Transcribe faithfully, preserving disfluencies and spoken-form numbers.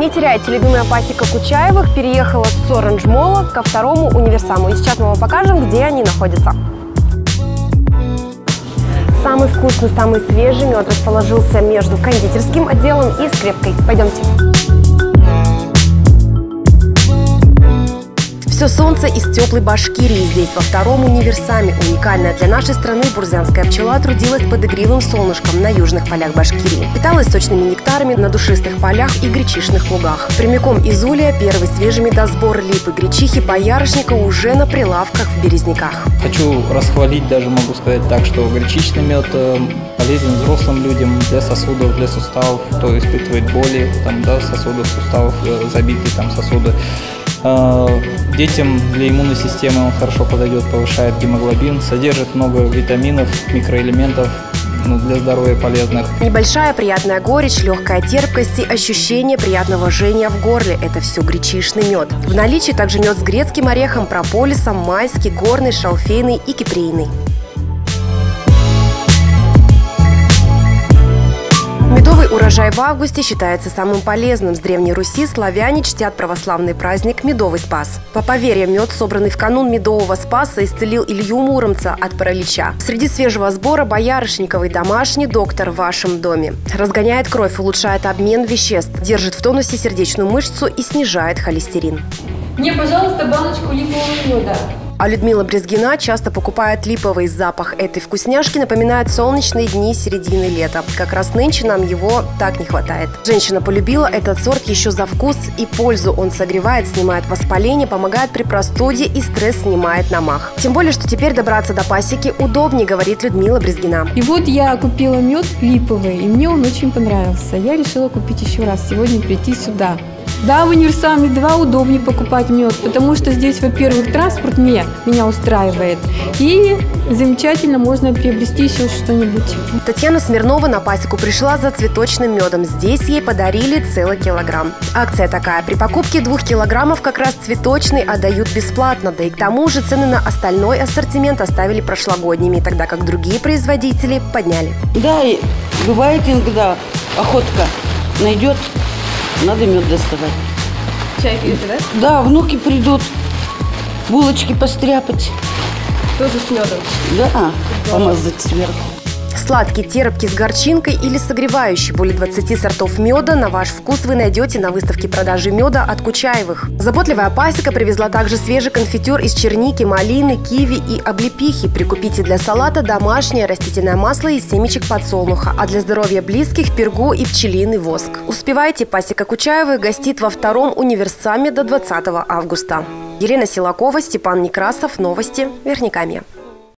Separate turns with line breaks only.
Не теряйте, любимая пасека Кучаевых переехала с Оранж-Молла ко второму универсаму. И сейчас мы вам покажем, где они находятся. Самый вкусный, самый свежий мед расположился между кондитерским отделом и скрепкой. Пойдемте. Все солнце из теплой Башкирии здесь, во втором универсаме. Уникальная для нашей страны бурзянская пчела трудилась под игривым солнышком на южных полях Башкирии. Питалась сочными нектарами на душистых полях и гречишных лугах. Прямиком из улья первый свежий медосбор липы, гречихи, боярышника уже на прилавках в Березняках.
Хочу расхвалить, даже могу сказать так, что гречичный мед полезен взрослым людям для сосудов, для суставов, кто испытывает боли, там, да, сосудов, суставов, забитые там сосуды. Детям для иммунной системы он хорошо подойдет, повышает гемоглобин, содержит много витаминов, микроэлементов, ну, для здоровья полезных.
Небольшая приятная горечь, легкая терпкость и ощущение приятного жжения в горле – это все гречишный мед. В наличии также мед с грецким орехом, прополисом, майский, горный, шалфейный и кипрейный. Медовый урожай в августе считается самым полезным. С Древней Руси славяне чтят православный праздник Медовый Спас. По поверьям, мед, собранный в канун Медового Спаса, исцелил Илью Муромца от паралича. Среди свежего сбора боярышниковый домашний доктор в вашем доме. Разгоняет кровь, улучшает обмен веществ, держит в тонусе сердечную мышцу и снижает холестерин.
Мне, пожалуйста, баночку липового меда.
А Людмила Брезгина часто покупает липовый. Запах этой вкусняшки напоминает солнечные дни середины лета. Как раз нынче нам его так не хватает. Женщина полюбила этот сорт еще за вкус и пользу. Он согревает, снимает воспаление, помогает при простуде и стресс снимает на мах. Тем более, что теперь добраться до пасеки удобнее, говорит Людмила Брезгина.
И вот я купила мед липовый, и мне он очень понравился. Я решила купить еще раз, сегодня прийти сюда. Да, в универсаме два удобнее покупать мед, потому что здесь, во-первых, транспорт мне, меня устраивает, и замечательно можно приобрести еще что-нибудь.
Татьяна Смирнова на пасеку пришла за цветочным медом. Здесь ей подарили целый килограмм. Акция такая: при покупке двух килограммов как раз цветочный отдают бесплатно, да и к тому же цены на остальной ассортимент оставили прошлогодними, тогда как другие производители подняли.
Да, и бывает иногда охотка найдет. Надо мед доставать.
Чай пьете, да?
Да, внуки придут, булочки постряпать.
Тоже с медом?
Да, помазать сверху.
Сладкий, терпкий, с горчинкой или согревающий. Более двадцати сортов меда на ваш вкус вы найдете на выставке продажи меда от Кучаевых. Заботливая пасека привезла также свежий конфитюр из черники, малины, киви и облепихи. Прикупите для салата домашнее растительное масло из семечек подсолнуха, а для здоровья близких – пергу и пчелиный воск. Успевайте, пасека Кучаевых гостит во втором универсаме до двадцатого августа. Елена Силакова, Степан Некрасов. Новости Верхнекамья.